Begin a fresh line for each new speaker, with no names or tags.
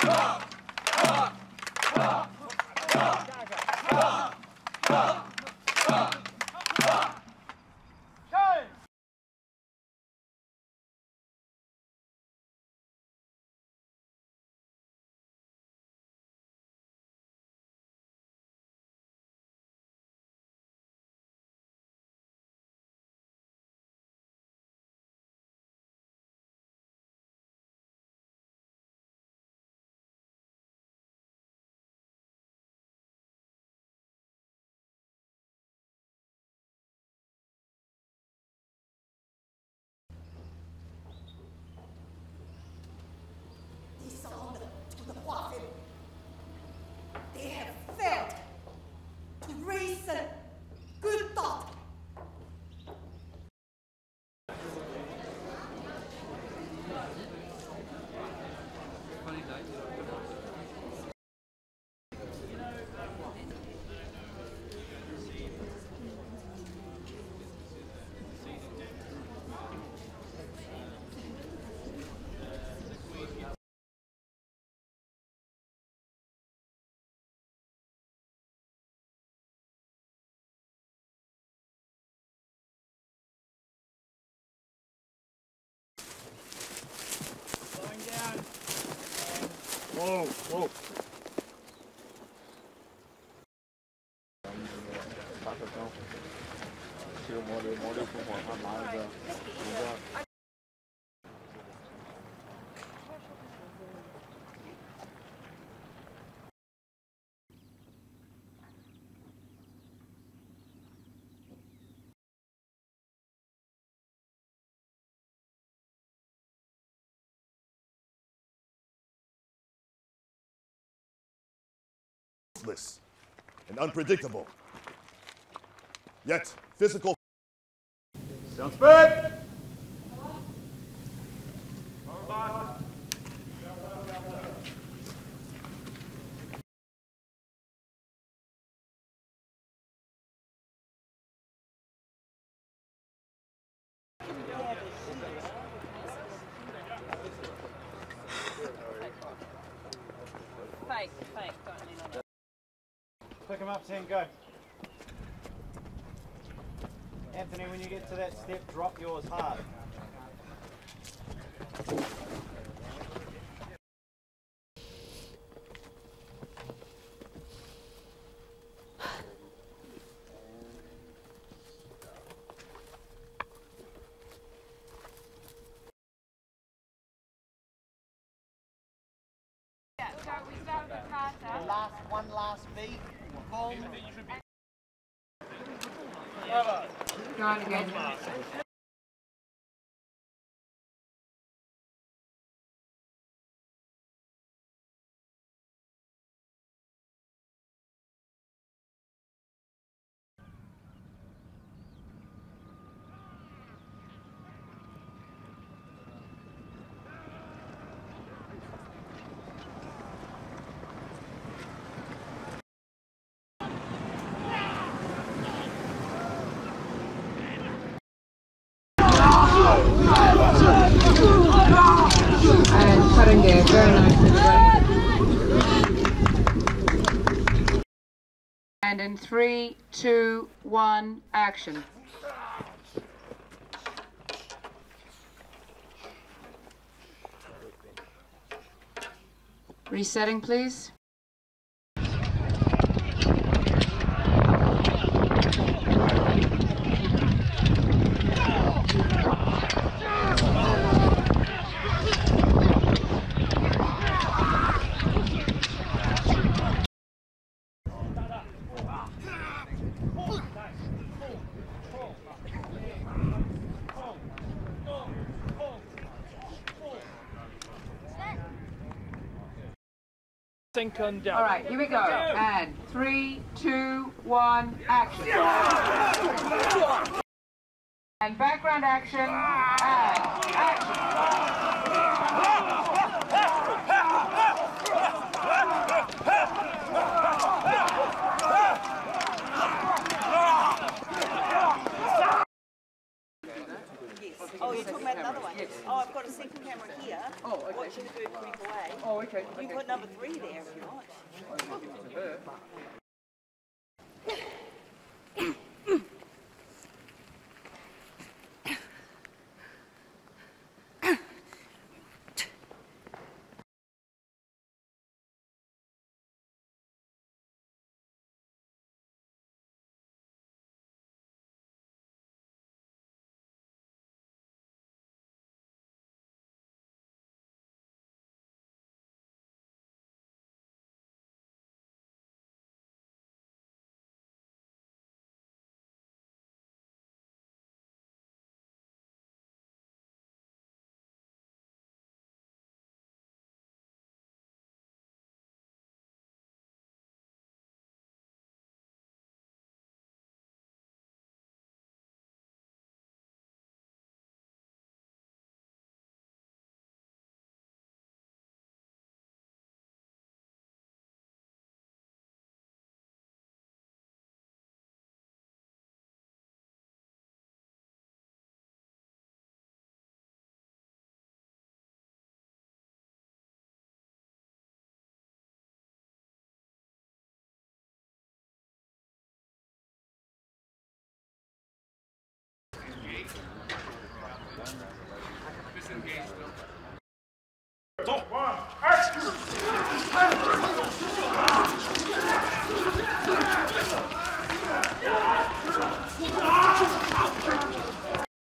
They have failed to reason good thought.
Whoa, whoa.
And unpredictable. Yet, physical.
Sounds good.
Fake, don't lean on it.
Pick him up, Sam, go. Anthony, when you get to that step, drop yours hard.
So we start with Carter.
One last beat. Boom.
Go on again. And cutting there, very nice everybody. And in 3, 2, 1, action. Resetting, please. All right, here we go. And 3, 2, 1, action. And background action. And action.
Oh, you're talking about another one?
Yes.
Oh, I've got a second camera here.
Oh, okay.
Watching the bird creep away.
Oh, okay.
You can put number 3 there if you want.
To her.